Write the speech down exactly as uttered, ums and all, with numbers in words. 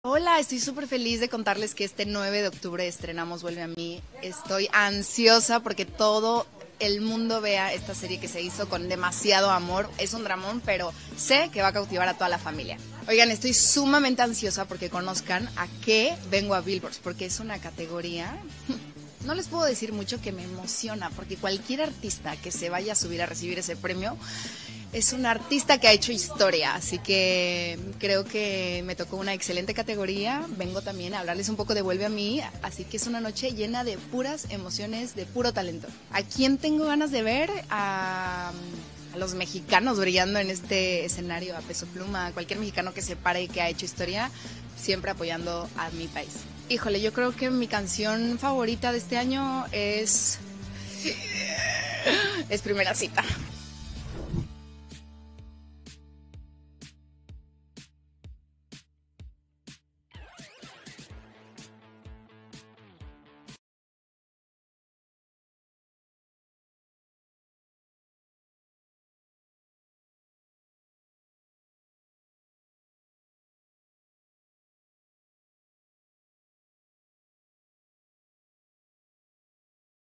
Hola, estoy súper feliz de contarles que este nueve de octubre estrenamos Vuelve a mí. Estoy ansiosa porque todo el mundo vea esta serie que se hizo con demasiado amor. Es un dramón, pero sé que va a cautivar a toda la familia. Oigan, estoy sumamente ansiosa porque conozcan a qué vengo a Billboards, porque es una categoría... No les puedo decir mucho, que me emociona, porque cualquier artista que se vaya a subir a recibir ese premio es un artista que ha hecho historia, así que creo que me tocó una excelente categoría. Vengo también a hablarles un poco de Vuelve a mí, así que es una noche llena de puras emociones, de puro talento. ¿A quién tengo ganas de ver? A, a los mexicanos brillando en este escenario, a Peso Pluma, a cualquier mexicano que se pare y que ha hecho historia, siempre apoyando a mi país. Híjole, yo creo que mi canción favorita de este año es... es Primera Cita.